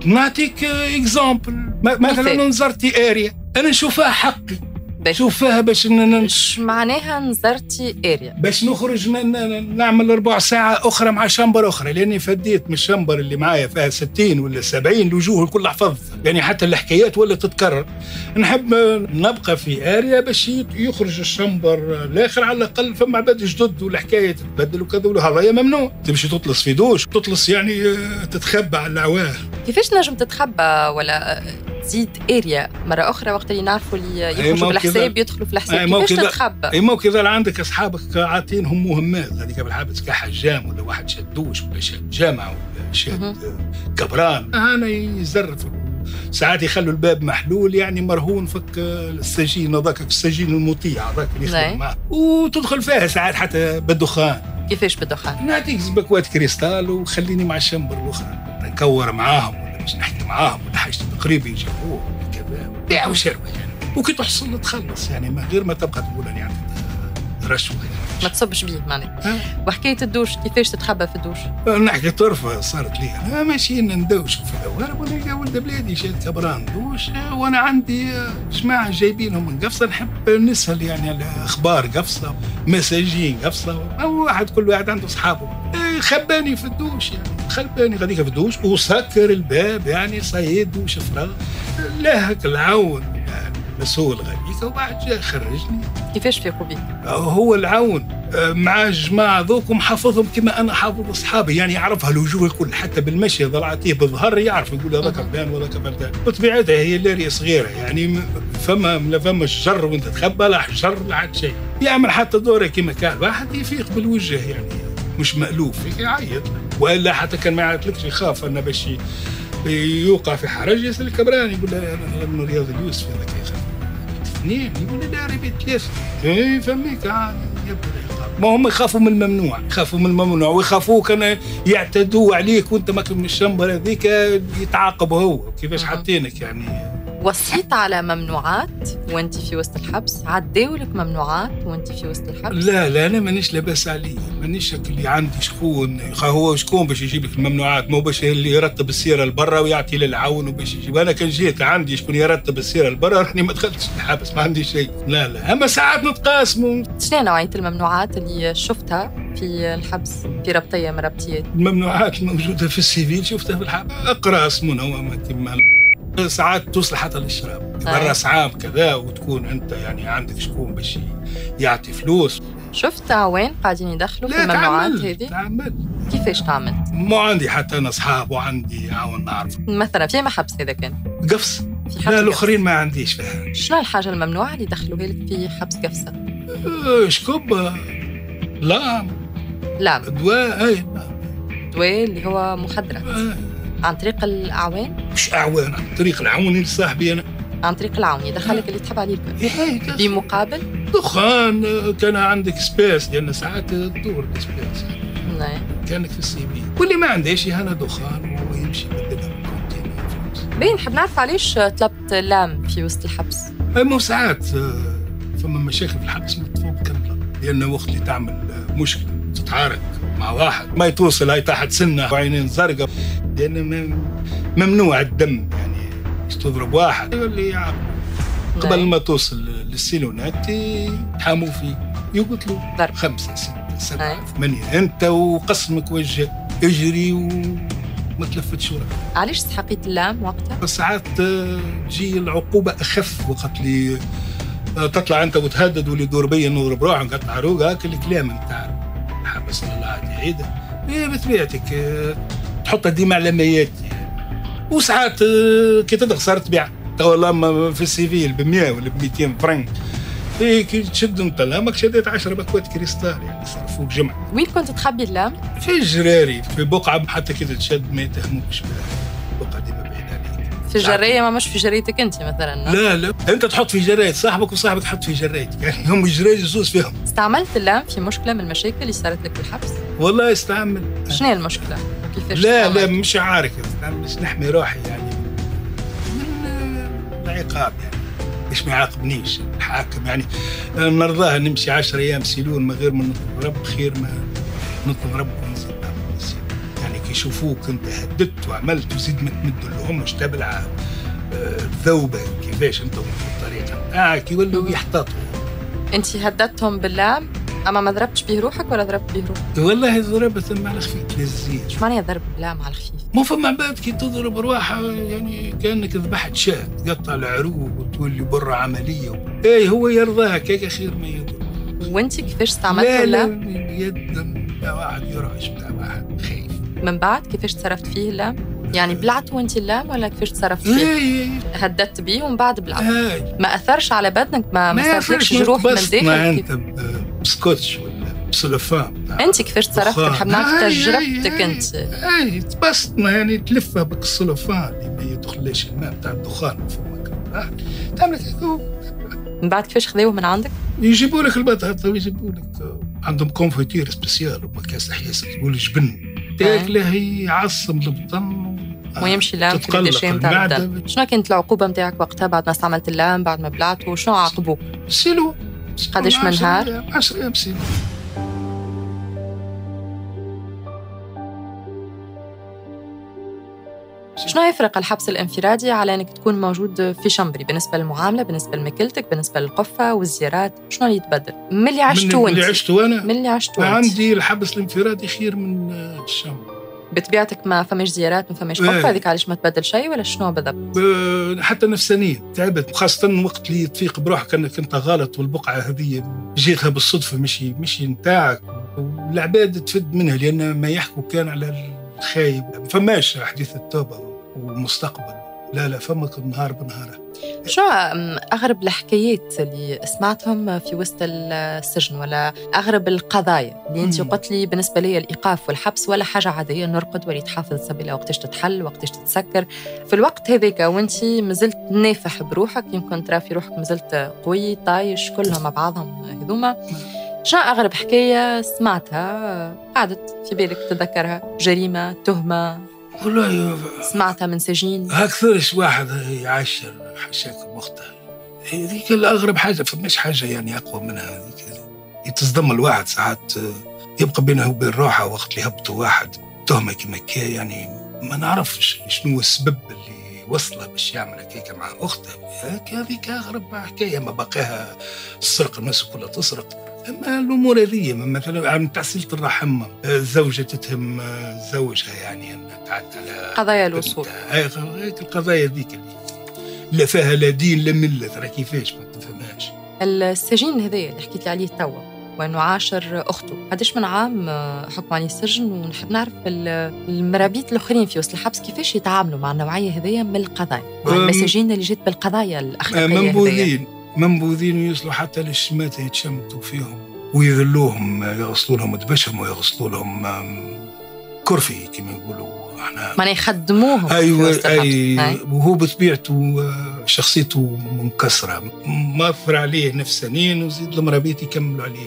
نعطيك اكزامبل، مثلا نزرتي اريا انا نشوفها حقي، شوفها باش ايش معناها نزرتي اريا؟ باش نخرج نعمل ربع ساعه اخرى مع شمبر اخرى، لاني فديت من الشمبر اللي معايا فيها ستين ولا سبعين الوجوه الكل حفظتها، يعني حتى الحكايات ولا تتكرر. نحب نبقى في اريا باش يخرج الشمبر الاخر على الاقل فما عباد جدد والحكايه تتبدل وكذا، وهذا ممنوع. تمشي تطلس في دوش، تطلس يعني تتخبى على العواه. كيفاش نجم تتخبى ولا تزيد اريا مره اخرى وقت اللي نعرفوا اللي يخرجوا بالحساب يدخلوا في الحساب؟ كيفاش تتخبى؟ اي مو كذا عندك اصحابك عاطينهم مهمات، هذيك بالحابس كحجام ولا واحد شدوش ولا شاد جامع ولا شاد كبران، انا يزرف ساعات يخلوا الباب محلول يعني مرهون فك السجين هذاك السجين المطيع هذاك اللي يخدم معاه، وتدخل فيها ساعات حتى بالدخان. كيفاش بالدخان؟ نعطيك زبكوات كريستال وخليني مع الشمبر الاخرى نكور معاهم ولا باش نحكي معاهم ولا حاجه تقريبا يجيبوه كذا بيع وشروه يعني، وكي تحصل تخلص يعني من غير ما تبقى تقول اني يعني رشوه يعني. ما تصبش بيه معناها. وحكايه الدوش كيفاش تتخبى في الدوش؟ نحكي طرفه صارت لي انا ماشيين ندوش في الاول ونلقى ولد بلادي شاد كبران دوش، وانا عندي جماعه جايبينهم من قفصه، نحب نسال يعني على اخبار قفصه، مساجين قفصه، واحد كل واحد عنده اصحابه. خباني في الدوش يعني، خباني غاديك في الدوش وسكر الباب يعني صيد وشفره لاهك العون مسؤول غاديك، وبعد جا خرجني. كيفاش فيقوا بيك؟ هو العون مع الجماعه ذوك ومحافظهم كما انا حافظ اصحابي، يعني يعرفها الوجوه الكل، حتى بالمشي ضلعتيه بالظهر يعرف يقول هذاك فلان وهذاك فلان. بطبيعتها هي اللاريه صغيره يعني فما لا فما الشر وانت تخبى لا حجر لا حد شيء، يعمل حتى دوره كما كان واحد يفيق بالوجه يعني مش مألوف يعيط، والا حتى كان ما يعيطلكش يخاف انه باش يوقع في حرج يسال الكبراني يقول له انا من رياض اليوسف هذاك يا اخي اثنين يقول له لا ربيت ثلاثه اي فميك عادي يبدا العقاب. ما هم يخافوا من الممنوع، يخافوا من الممنوع ويخافوك كان يعتدوا عليك وانت ماك من الشمبر هذيك يتعاقب هو كيفاش حاطينك يعني. وصيت على ممنوعات وانت في وسط الحبس؟ عداولك ممنوعات وانت في وسط الحبس؟ لا لا انا مانيش لاباس عليه، مانيش اللي عندي شكون هو شكون باش يجيب لك الممنوعات، مو باش اللي يرتب السيره لبرا ويعطي للعون وباش يجيب. انا كان جيت عندي شكون يرتب السيره لبرا راني ما دخلتش الحبس ما عندي شيء. لا لا اما ساعات نتقاسموا. شنو نوعيه الممنوعات اللي شفتها في الحبس في ربطيه من ربطيات؟ الممنوعات الموجوده في السيفيل شفتها في الحبس، اقراص منومه كما ساعات توصل حتى للشراب برا عام كذا، وتكون انت يعني عندك شكون باش يعطي فلوس. شفت عوان قاعدين يدخلوا في الممنوعات هذه؟ تعمل. كيفاش تعمل؟ مو عندي حتى انا اصحاب وعندي عون نعرف. مثلا في محبس هذا كان قفص؟ لا الاخرين ما عنديش فيها. شنو الحاجه الممنوعه اللي دخلوها لك في حبس قفصه؟ شكوب لام لام دواء. اي دواء اللي هو مخدرات. آه. عن طريق الأعوان؟ مش أعوان، عن طريق العون اللي صاحبي أنا. عن طريق العون يدخلك اللي تحب عليك بمقابل؟ دخان كان عندك سبيس لأن ساعات تدور السبيس. نعم. كانك في السي بي واللي ما عندهاش هنا دخان ويمشي بدلها بالكونتينر. باين نحب نعرف علاش طلبت لام في وسط الحبس؟ مو ساعات فما مشاكل في الحبس متفوق كاملة، لأن وقت اللي تعمل مشكلة تتعارك مع واحد ما يتوصل هاي تحت سنة وعينين زرقاء، لأن ممنوع الدم يعني تضرب واحد اللي يعاقب قبل ما توصل للسيلونات يتحاموا فيك يقتلوا ضرب خمسة ستة سبعة ثمانية أنت وقسمك وجه اجري وما تلفتش وراك. علاش استحقيت اللام وقتها؟ ساعات تجي العقوبة أخف وقت اللي تطلع أنت وتهدد واللي يدور بيا نضرب روحه نقطع روحه هاك الكلام نتاع حبس الله عادي عيدة. هي بطبيعتك تحطها ديما على ميات يعني. وساعات كي تدخل صارت تبيع والله في السيفيل ب مية ولا ب مئتين فرنك. إيه كي تشد انت لامك شديت عشرة باكوات كريستال يعني صرفوك جمع. وين كنت تخبي اللام؟ في الجراري في بقعة حتى كي تشد ما يتهموكش بها، بقعة ديما بعيد عليك. في الجراية ما مش في جريتك انت مثلا؟ لا لا انت تحط في جراية صاحبك وصاحبك تحط في جرايتك يعني هم الجراية يزوز فيهم. استعملت اللام في مشكلة من المشاكل اللي صارت لك في الحبس؟ والله استعمل. شنو هي المشكلة؟ كيفاش لا لا مش عارف باش نحمي روحي يعني من العقاب يعني باش ما يعاقبنيش الحاكم يعني. نرضاها نمشي عشر ايام سيلون من غير ما نطلب رب خير ما نطلب رب ونزيد يعني يشوفوك انت هددت وعملت وزيد ما تمد لهمش تبلع الذوبه كيفاش انت بالطريقه نتاعك يولوا يحتاطوا. انت هددتهم باللام اما ما ضربتش به روحك ولا ضربت به روحك؟ والله ضربت مع الخفيف للزيت. شو معناها ضرب باللام على الخفيف؟ مو فما عباد كي تضرب روحها يعني كانك ذبحت شاة تقطع العروق وتولي برا عمليه. اي هو يرضاها كيك خير ما يضرب. وانت كيفاش استعملتوا اللام؟ لا لا يد واحد يرعش بتاع واحد خايف. من بعد كيفاش تصرفت فيه اللام؟ يعني بلعت وانت اللام ولا كيفاش تصرفت فيه؟ اي هددت بيه ومن بعد بلعت. اي ما اثرش على بدنك؟ ما ما صارتلكش جروح من داخل؟ انت بسكوتش ولا بسلفان. انت كيفاش تصرفت؟ نحب نعرف تجربتك انت. اي تبسطنا يعني تلفها بك السلفان اللي ما يدخلش الماء بتاع الدخان فما تعمل من بعد كيفاش خذوه من عندك؟ يجيبوا لك البطاطا ويجيبوا لك عندهم كونفيتير سبيسيال ومكاس حياس يقول جبن تاكله يعصم البطن ويمشي اللام في الدشام تاع البدن. شنو كانت العقوبه نتاعك وقتها بعد ما استعملت اللام بعد ما بلعت وشنو عاقبوك؟ سيلو. قداش من نهار؟ عشرة أيام سيلو. شنو يفرق الحبس الانفرادي على انك تكون موجود في شمبري بالنسبه للمعامله، بالنسبه لماكلتك، بالنسبه للقفه والزيارات؟ شنو اللي يتبدل من اللي عشتوا انت؟ من اللي عشتوا انا؟ من اللي عشتوا انت. عندي الحبس الانفرادي خير من الشمبري. بطبيعتك ما فماش زيارات ما فماش قفه، هذيك علاش ما تبدل شيء ولا شنو بالضبط؟ حتى نفسانيا تعبت، خاصه وقت اللي تفيق بروحك انك انت غلط والبقعه هذه جيتها بالصدفه مش مش نتاعك، والعباد تفد منها لان ما يحكوا كان على الخايب. ما فماش حديث التوبه ومستقبل، لا لا فمك نهار بنهار. شو أغرب الحكايات اللي سمعتهم في وسط السجن ولا أغرب القضايا اللي أنت قلت لي بالنسبة لي الإيقاف والحبس ولا حاجة عادية نرقد ولي تحافظ السبيلة وقتاش تتحل وقتاش تتسكر في الوقت هذاك وأنت مازلت نافح بروحك، يمكن ترى في روحك مازلت قوي طايش كلهم مع بعضهم هذوما. شنو أغرب حكاية سمعتها قعدت في بالك تتذكرها؟ جريمة، تهمة والله سمعتها من سجين؟ أكثرش واحد يعشر حشاك مختار. هذيك الأغرب حاجة، فماش حاجة يعني أقوى منها. هذيك تصدم الواحد ساعات يبقى بينه وبين روحه وقت اللي هبطوا واحد تهمة كما كي، يعني ما نعرفش شنو السبب اللي وصله باش يعمل هكاك مع أخته. هذيك أغرب حكاية. ما بقاها السرقة، الناس كلها تسرق. أما الأمور هذه مثلا عن تحصيلة الرحم، الزوجة تتهم زوجها يعني أنها تعدى على قضايا الوصول. هيك القضايا ذيك اللي لا فيها لا دين لا ملة، ترى كيفاش ما تفهمهاش. السجين هذا اللي حكيت عليه توا وأنه عاشر أخته، قداش من عام حكم عليه السجن؟ ونحب نعرف المرابيط الآخرين في وسط الحبس كيفاش يتعاملوا مع النوعية هذية من القضايا، مع المساجين اللي جيت بالقضايا الأخلاقية منبوذين منبوذين ويوصلوا حتى للشمات يتشمتوا فيهم ويذلوهم، يغسلوا لهم دبشهم ويغسلوا لهم كرفي كما يقولوا احنا، معناها يخدموهم. ايوه اي. وهو بطبيعته شخصيته منكسره، ماثر عليه نفسانيا وزيد المرابيط يكملوا عليه.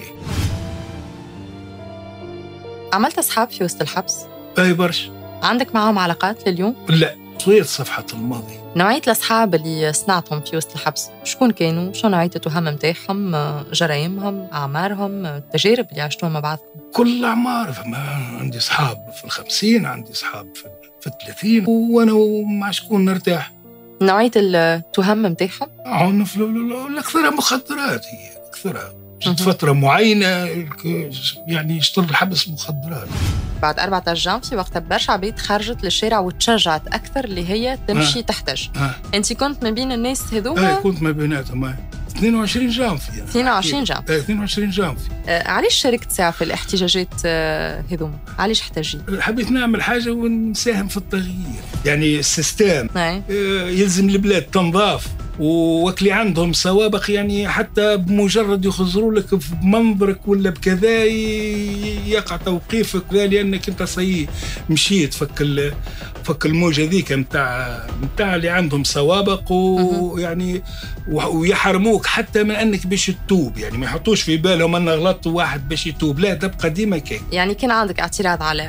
عملت اصحاب في وسط الحبس؟ اي برشا. عندك معهم علاقات لليوم؟ لا، طويت صفحه الماضي. نوعية الأصحاب اللي صنعتهم في وسط الحبس شكون كانوا؟ شو نوعية التهم متاعهم؟ جرائمهم، أعمارهم، التجارب اللي عشتوها مع بعضكم؟ كل الأعمار. فما عندي أصحاب في الخمسين، عندي أصحاب في الثلاثين، وأنا مع شكون نرتاح. نوعية التهم متاعهم؟ الأكثرها مخدرات، هي أكثرها جت فترة معينة يعني يشتغل الحبس مخدرات. بعد أربعة أشجان في وقتها برشا عبيد خرجت للشارع وتشجعت أكثر اللي هي تمشي آه. تحتج. آه. أنت كنت ما بين الناس هذوما؟ آه كنت ما بيناتهم. اثنين وعشرين جانفي. اثنين وعشرين جانفي. آه اثنين وعشرين جانفي. آه علاش شاركت ساعة في الاحتجاجات آه هذوما؟ علاش احتجيت؟ حبيت نعمل حاجة ونساهم في التغيير، يعني السيستم آه يلزم البلاد تنظاف، ووكلي عندهم سوابق يعني حتى بمجرد يخزروا لك بمنظرك ولا بكذا يقع توقيفك، لأنك أنت صحيح مشيت فك فك الموجة ذيك متاع متاع اللي عندهم سوابق، ويعني ويحرموك حتى من أنك باش تتوب، يعني ما يحطوش في بالهم أن غلطت واحد باش يتوب، لا تبقى ديما كي. يعني كان عندك اعتراض على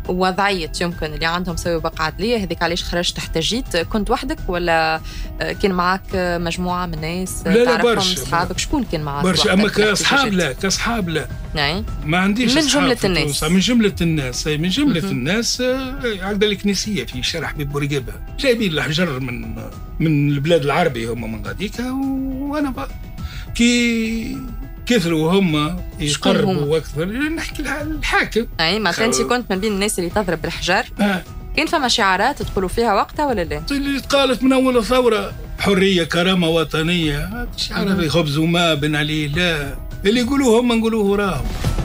وضعية يمكن اللي عندهم سوابق عدلية هذيك علاش خرجت احتجيت؟ كنت وحدك ولا كان معك مجموعة من الناس تعرفهم أصحابك؟ شكون كان معك؟ برشا. أما كأصحاب لا كأصحاب لا يعني ما عنديش من جملة الناس من جملة الناس من جملة الناس عقد الكنيسية في شارع حبيب بورقيبة جايبين الحجر من من البلاد العربي هم من غاديك وأنا بقى كي كثروا هم يقربوا أكثر نحكي لها الحاكم. أي ما أنت كنت من بين الناس اللي تضرب بالحجر. آه. كان فما شعارات تقولوا فيها وقتها ولا لا؟ اللي تقالت من أول ثورة حرية كرامة وطنية شعارات خبز وماء بن علي لا اللي يقولوه هم نقولوه وراهم.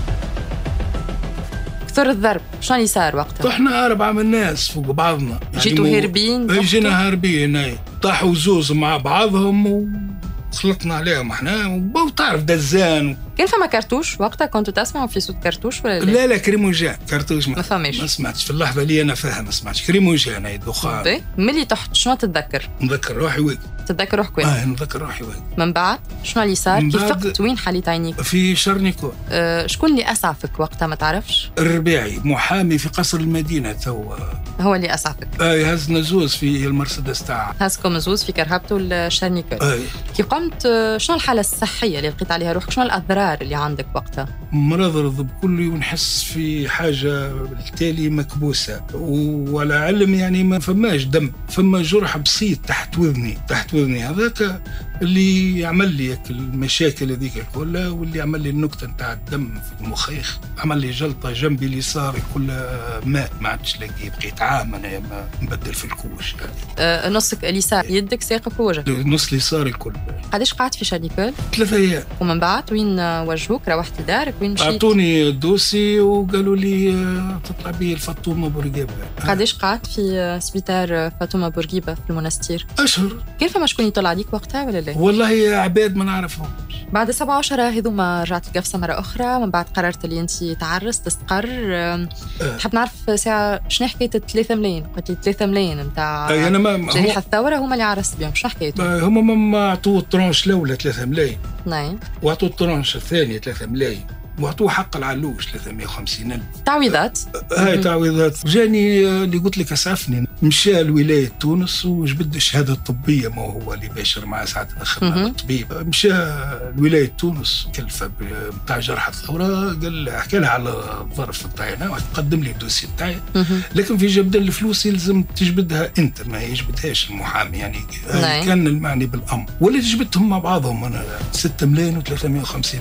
كثر الضرب شنو اللي صار وقتها؟ طحنا أربعة من الناس فوق بعضنا جيتوا يعني هاربين؟ جينا هاربين أي طاحوا زوز مع بعضهم و خلطنا عليهم احنا وتعرف دزان. كان فما كرتوش وقتها كنتوا تسمعوا في صوت كرتوش ولا لا؟ لا لا كريموجان كرتوش ما, ما فهمش ما سمعتش في اللحظه اللي انا فاهم ما سمعتش كريموجان هي دخان. ملي تحت شنو تتذكر؟ نتذكر روحي وين تتذكر روحك وين؟ اه نتذكر روحي وين. من بعد شنو اللي صار؟ كيف فقت وين حليت عينيك؟ في شرنيكو. أه شكون اللي اسعفك وقتها ما تعرفش؟ الربيعي محامي في قصر المدينه تو هو اللي اسعفك. اه هزنا زوز في المرسيدس تاعها. هزكم زوز في كرهبته الشرنيكو. اه كي قمت شنو الحاله الصحيه اللي لقيت عليها روحك؟ شنو الاضرار اللي عندك وقتها؟ مرض بكل ونحس في حاجه بالتالي مكبوسه ولا علم يعني ما فماش دم فما جرح بسيط تحت وذني تحت وذني هذاك اللي يعمل لي المشاكل هذيك كلها واللي عمل لي النكته نتاع الدم في المخيخ عمل لي جلطه جنبي اليسار كلها ماء ما عادش لاقي بقيت عام انا ما نبدل في الكوش يعني. أه نصك اليسار يدك ساقك ووجهك؟ النص اليسار الكل. قداش قعدت في شرنيكول؟ ثلاثة أيام. ومن بعد وين وجهوك؟ روحت لدارك وين مشيت؟ أعطوني الدوسي وقالوا لي تطلع بي الفاطمة بورقيبة. قداش قعدت في سبيطار فاطمة بورقيبة في المنستير؟ أشهر. كيف فما شكون يطلع عليك وقتها ولا لا؟ والله عباد ما نعرفهم. بعد سبعة عشر هذوما رجعت القفصة مرة أخرى من بعد قررت اللي أنت تعرس تستقر. أه. تحب نعرف ساعة شنو حكاية الثلاثة ملايين؟ قلت لي ثلاثة ملايين نتاع جريحة الثورة هما اللي عرست بهم شنو حكايتهم؟ هما ما عطوه الترانش الأولى ثلاثة ملايين. نعم. وعطوه الترانش الثانية ثلاثة ملايين. وعطوه حق العلوش ثلاثمية وخمسين ألف تعويضات. هاي تعويضات. جاني اللي قلت لك اسعفني مشى لولاية تونس وجبد الشهادة الطبية ما هو اللي باشر مع ساعة الخدمة الطبيب مشى لولاية تونس كلفة بتاع جرح الثورة قال حكى لها على الظرف بتاعنا وقدم لي الدوسي بتاعي لكن في جبد الفلوس يلزم تجبدها انت ما يجبدهاش المحامي يعني كان المعني بالأمر واللي جبدتهم مع بعضهم أنا ستة ملايين وثلاثمية وخمسين.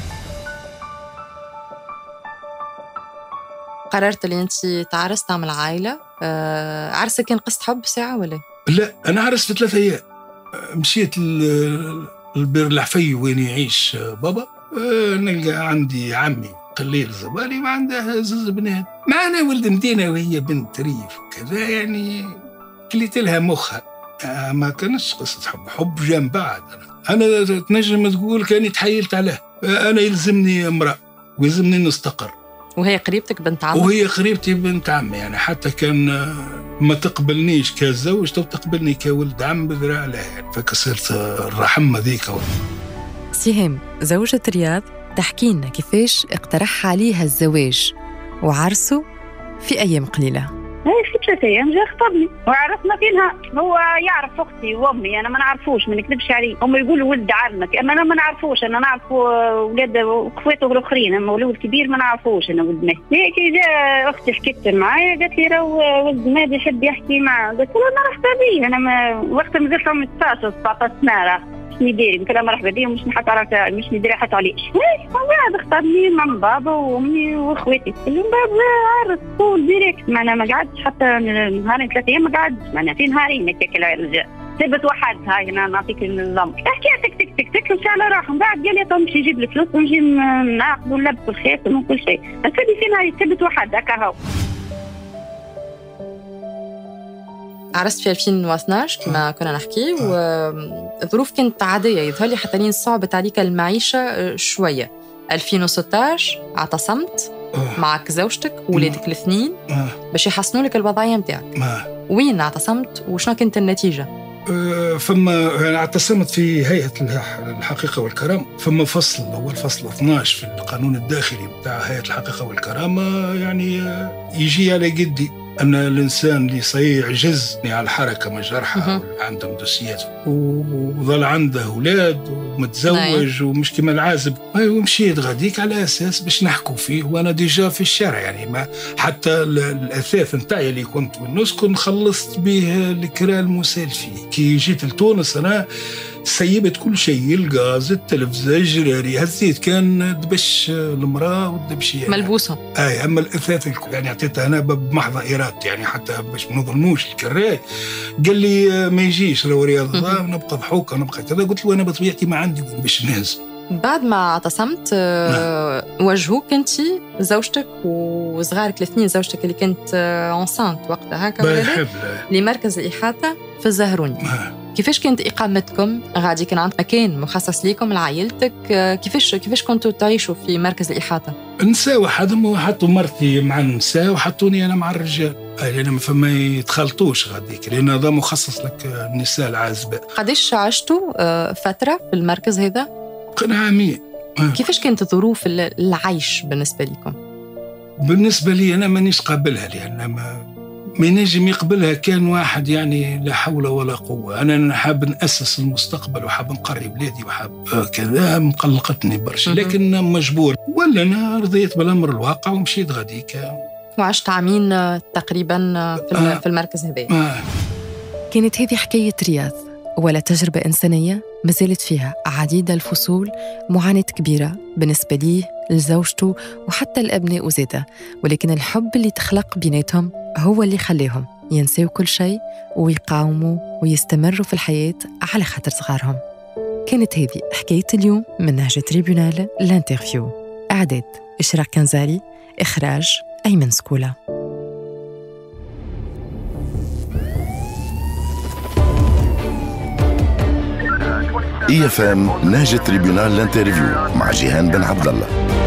قررت اللي انت تعرس تعمل عائله. آه عرسك كان قصة حب ساعه ولا لا؟ انا عرس في ثلاثة ايام. مشيت البير الحفي وين يعيش بابا. آه نلقى عندي عمي قليل زبالي ما عنده زوز بنات معنا ولد مدينه وهي بنت ريف كذا يعني كليت لها مخها. آه ما كانش قصه حب حب جام بعد. انا انا تنجم تقول كاني تحيلت عليه. آه انا يلزمني امراه ويلزمني نستقر. وهي قريبتك بنت عمك؟ وهي قريبتي بنت عمي يعني حتى كان ما تقبلنيش كزوج تو تقبلني كولد عم بذراع لها يعني فكسرت الرحمة ذيك. سهام زوجة رياض تحكي لنا كيفاش اقترح عليها الزواج وعرسه في أيام قليلة. هاي في ثلاثة أيام جا خطبني وعرفنا فينها. هو يعرف أختي وأمي أنا ما نعرفوش ما نكذبش عليه. هم يقولوا ولد عمك أما أنا ما نعرفوش. أنا نعرف ولاد وأخواته الآخرين أما ولد كبير ما نعرفوش أنا ولد مهدي. هيك جا أختي حكيت معايا قالت لي راهو ولد مهدي يحب يحكي معاه. قلت لها مرحبا بيه. أنا ما وقتها مازلت عمري ستاشر سبعطاش سنة راه مش نديري قلت لها مرحبا بيه ومش نحط مش نديري حتى عليش. وبعد اختارني مع بابا وامي واخواتي اليوم بابا عرس طول ديريكت معنا ما قعدتش حتى نهارين ثلاثة ايام ما قعدتش معنا في نهارين هكاك الرجال ثبت واحد. هاي انا نعطيك الامر حكيت تك تك تك تك ومشى على روحهم. بعد قال لي تمشي يجيب الفلوس ونجي نعقد ونلبس الخاتم وكل شيء. هذه في نهار ثبت واحد هكا هو. عرست في ألفين واثناش كما كنا نحكي والظروف كانت عادية يظهر لي حتى لين صعبت عليك المعيشة شوية. ألفين وستة عشر اعتصمت معك زوجتك وولادك الاثنين باش يحسنوا لك الوضعية متاعك. وين اعتصمت وشنو كانت النتيجة؟ فما يعني اعتصمت في هيئة الحقيقة والكرامة. فما فصل هو الفصل اثني عشر في القانون الداخلي بتاع هيئة الحقيقة والكرامة يعني يجي على قدي أن الإنسان اللي سيعجز على الحركة مجرحة عنده دوسيات وظل عنده أولاد ومتزوج ومش كما العازب، ومشيت غاديك على أساس باش نحكوا فيه وأنا ديجا في الشارع يعني ما حتى الأثاث نتاعي اللي كنت ونسكن خلصت به الكرا المسال فيه. كي جيت لتونس أنا سيبت كل شيء، الغاز، التلفزة، جراري، هزيت كان دبش المرأة ودبش يعني ملبوسة. أي أما الأثاث يعني أعطيتها أنا بمحض إرادتي يعني حتى باش ما نظلموش الكراي. قال لي ما يجيش لو رياضة نبقى ضحوكة نبقى كذا. قلت له أنا بطبيعتي ما عندي باش نهز. بعد ما اعتصمت أه وجهوك أنت زوجتك وصغارك الاثنين، زوجتك اللي كانت أنسانت وقتها هكا لمركز الإحاطة في الزهروني. كيفاش كانت إقامتكم غادي؟ كان عندك مكان مخصص ليكم لعائلتك؟ كيفاش كيفاش كنتوا تعيشوا في مركز الإحاطة؟ النساء وحدهم حطوا مرتي مع النساء وحطوني أنا مع الرجال، لأن ما فما يتخلطوش غاديك لأن هذا مخصص لك النساء العازبات. قديش عشتوا فترة في المركز هذا؟ كان عامين. كيفاش كانت ظروف العيش بالنسبة لكم؟ بالنسبة لي أنا مانيش قابلها، لأن ما ما ينجم يقبلها كان واحد يعني لا حول ولا قوة. أنا حاب نأسس المستقبل وحاب نقري بلادي وحاب كذا، مقلقتني برشا لكن مجبور، ولا أنا رضيت بالأمر الواقع ومشيت غاديك. وعشت عامين تقريبا في, آه في المركز هذا. آه. كانت هذه حكاية رياض ولا تجربة إنسانية ما زالت فيها عديد الفصول، معاناة كبيرة بالنسبة ليه لزوجته وحتى الأبناء وزيدة، ولكن الحب اللي تخلق بيناتهم هو اللي خليهم ينسوا كل شيء ويقاوموا ويستمروا في الحياة على خاطر صغارهم. كانت هذه حكاية اليوم من نهج تريبيونال الانترفيو. إعداد إشراق كنزاري، إخراج أيمن سكولة. إي إف إم نهج تريبيونال الانترفيو مع جيهان بن عبد الله.